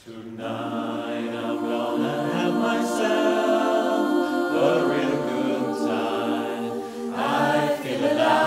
Tonight I'm gonna have myself a real good time. I feel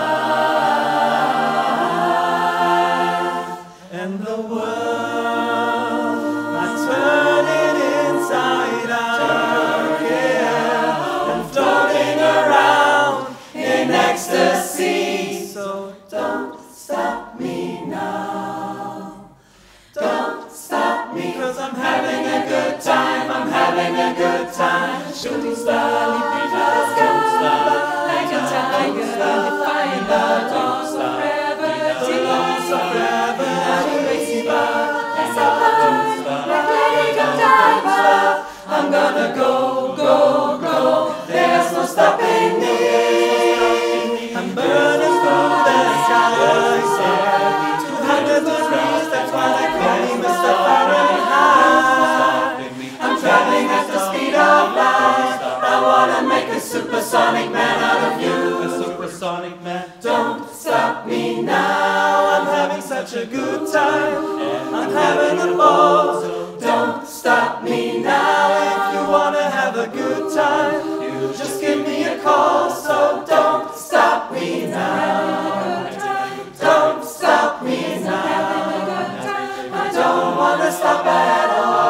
alive, and the world I'm turning inside out, yeah, and floating around in ecstasy. So don't stop me now. Don't stop me, 'cause I'm having a good time. I'm having a good time. Shooting star, leaping fast, don't stop. Like a tiger, defying the laws of gravity. I'm a racing bar, yes, I'm like letting go diver. I'm gonna go, go, go. There's no stopping me. I'm burning through the skies, yeah. 200 degrees, that's why they call me Mr. Fahrenheit. I'm traveling at the speed of light. I wanna make a supersonic man out of you. A supersonic man. Don't stop me now. I'm having such a good time. I'm having a ball. Don't stop me now. If you wanna have a good time, you just give me a call. So don't stop me now. Don't stop me now. I don't wanna stop at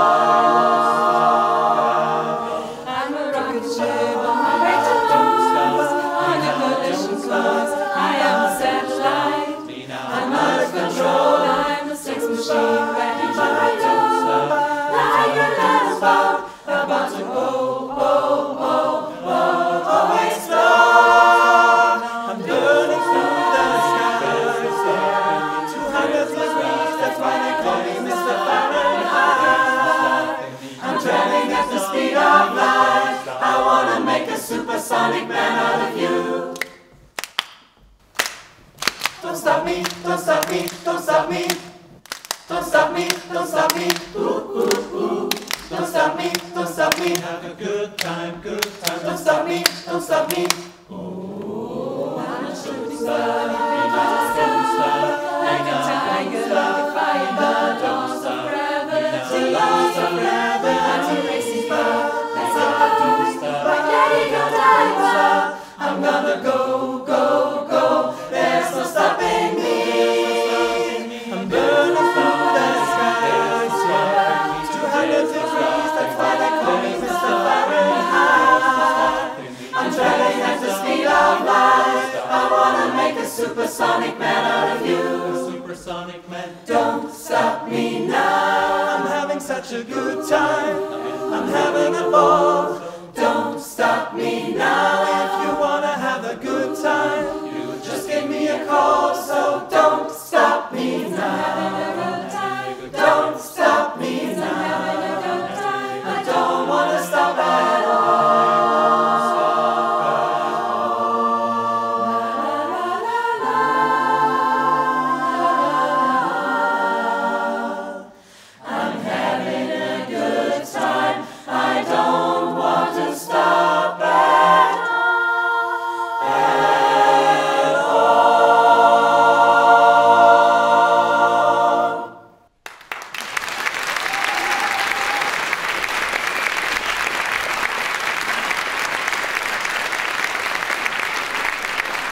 all. I'm a rocket ship on my way to Mars. On a collision course, I am a satellite. I'm out of control, I'm a sex machine ready to ride on. Like a ladder about to go, explode. I'm burning through the skies, yeah. 200 degrees, that's why they call me Mr. Fahrenheit. I'm traveling at the speed of light. I wanna make a supersonic man out of you. Don't stop me, don't stop me, don't stop me. Don't stop me, don't stop me. Ooh, ooh, ooh. Don't stop me, don't stop me. Have a good time, good time. Don't stop me, don't stop me. Oh, I'm a shooting star, like a tiger, defying the laws of gravity. I'm a racing bar, that's all I do. Like letting go diver. I'm gonna go, go, go. There's no stopping me. I'm burning through the skies, yeah. 200 degrees, that's why they call me Mr. Fahrenheit. I'm traveling at the speed of light. I wanna make a supersonic man out of you. A supersonic man. Don't stop me now. I'm having such a good time. I'm having a ball.